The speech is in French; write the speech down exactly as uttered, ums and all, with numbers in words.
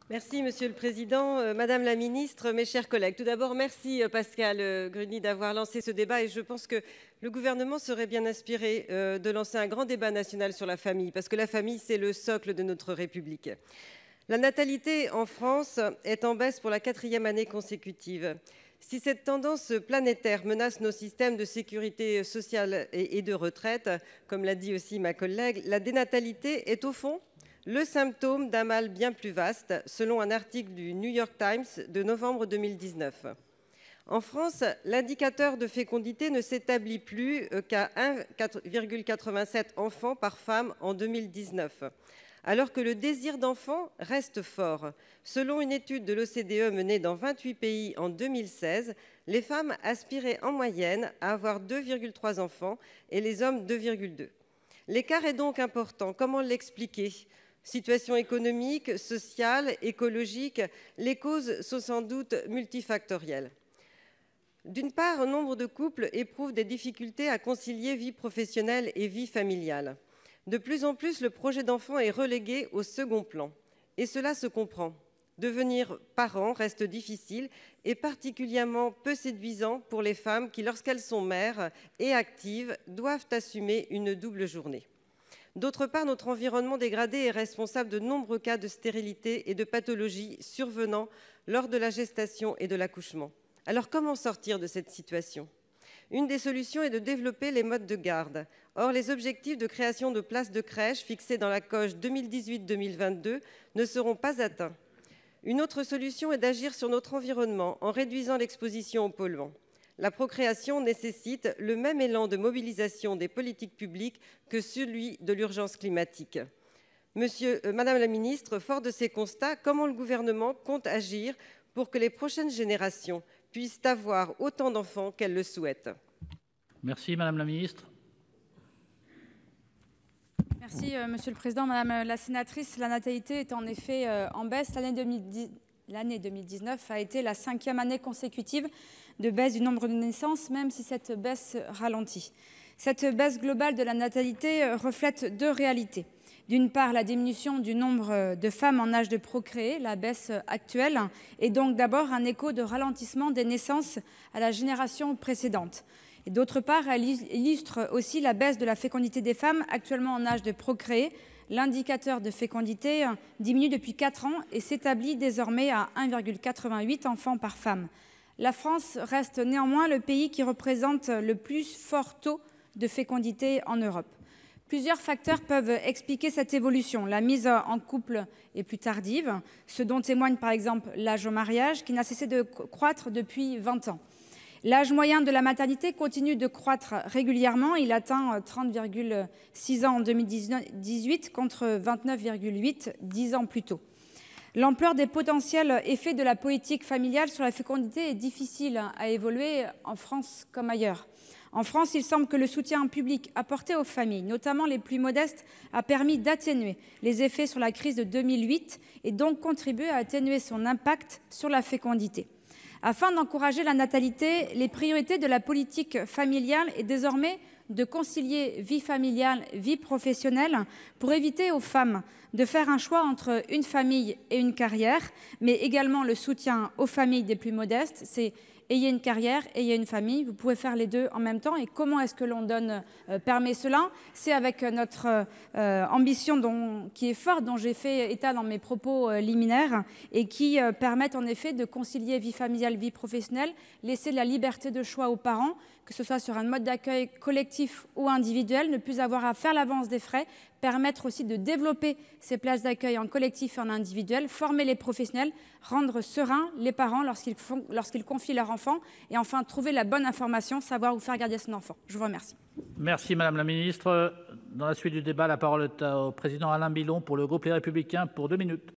Merci Monsieur le Président, euh, Madame la Ministre, mes chers collègues. Tout d'abord, merci euh, Pascal euh, Gruny d'avoir lancé ce débat et je pense que le gouvernement serait bien inspiré euh, de lancer un grand débat national sur la famille parce que la famille, c'est le socle de notre République. La natalité en France est en baisse pour la quatrième année consécutive. Si cette tendance planétaire menace nos systèmes de sécurité sociale et de retraite, comme l'a dit aussi ma collègue, la dénatalité est au fond le symptôme d'un mal bien plus vaste, selon un article du New York Times de novembre deux mille dix-neuf. En France, l'indicateur de fécondité ne s'établit plus qu'à un virgule quatre-vingt-sept enfants par femme en deux mille dix-neuf, alors que le désir d'enfant reste fort. Selon une étude de l'O C D E menée dans vingt-huit pays en deux mille seize, les femmes aspiraient en moyenne à avoir deux virgule trois enfants et les hommes deux virgule deux. L'écart est donc important. Comment l'expliquer ? Situation économique, sociale, écologique, les causes sont sans doute multifactorielles. D'une part, nombre de couples éprouvent des difficultés à concilier vie professionnelle et vie familiale. De plus en plus, le projet d'enfant est relégué au second plan. Et cela se comprend. Devenir parent reste difficile et particulièrement peu séduisant pour les femmes qui, lorsqu'elles sont mères et actives, doivent assumer une double journée. D'autre part, notre environnement dégradé est responsable de nombreux cas de stérilité et de pathologies survenant lors de la gestation et de l'accouchement. Alors comment sortir de cette situation ? Une des solutions est de développer les modes de garde. Or, les objectifs de création de places de crèche fixés dans la COG deux mille dix-huit deux mille vingt-deux ne seront pas atteints. Une autre solution est d'agir sur notre environnement en réduisant l'exposition aux polluants. La procréation nécessite le même élan de mobilisation des politiques publiques que celui de l'urgence climatique. Monsieur, euh, Madame la Ministre, fort de ces constats, comment le gouvernement compte agir pour que les prochaines générations puissent avoir autant d'enfants qu'elles le souhaitent? Merci Madame la Ministre. Merci euh, Monsieur le Président. Madame la sénatrice, la natalité est en effet euh, en baisse. L'année deux mille dix, l'année deux mille dix-neuf a été la cinquième année consécutive de baisse du nombre de naissances, même si cette baisse ralentit. Cette baisse globale de la natalité reflète deux réalités. D'une part, la diminution du nombre de femmes en âge de procréer, la baisse actuelle, est donc d'abord un écho de ralentissement des naissances à la génération précédente. Et d'autre part, elle illustre aussi la baisse de la fécondité des femmes actuellement en âge de procréer. L'indicateur de fécondité diminue depuis quatre ans et s'établit désormais à un virgule quatre-vingt-huit enfants par femme. La France reste néanmoins le pays qui représente le plus fort taux de fécondité en Europe. Plusieurs facteurs peuvent expliquer cette évolution. La mise en couple est plus tardive, ce dont témoigne par exemple l'âge au mariage qui n'a cessé de croître depuis vingt ans. L'âge moyen de la maternité continue de croître régulièrement. Il atteint trente virgule six ans en deux mille dix-huit contre vingt-neuf virgule huit dix ans plus tôt. L'ampleur des potentiels effets de la politique familiale sur la fécondité est difficile à évoluer en France comme ailleurs. En France, il semble que le soutien public apporté aux familles, notamment les plus modestes, a permis d'atténuer les effets sur la crise de deux mille huit et donc contribué à atténuer son impact sur la fécondité. Afin d'encourager la natalité, les priorités de la politique familiale est désormais de concilier vie familiale, vie professionnelle, pour éviter aux femmes de faire un choix entre une famille et une carrière, mais également le soutien aux familles des plus modestes. C'est ayez une carrière, ayez une famille, vous pouvez faire les deux en même temps. Et comment est-ce que l'on donne, euh, permet cela? C'est avec notre euh, ambition dont, qui est forte, dont j'ai fait état dans mes propos euh, liminaires, et qui euh, permettent en effet de concilier vie familiale, vie professionnelle, laisser la liberté de choix aux parents, que ce soit sur un mode d'accueil collectif ou individuel, ne plus avoir à faire l'avance des frais, permettre aussi de développer ces places d'accueil en collectif et en individuel, former les professionnels, rendre sereins les parents lorsqu'ils font, lorsqu'ils confient leur enfant, et enfin trouver la bonne information, savoir où faire garder son enfant. Je vous remercie. Merci Madame la Ministre. Dans la suite du débat, la parole est au Président Alain Milon pour le groupe Les Républicains pour deux minutes.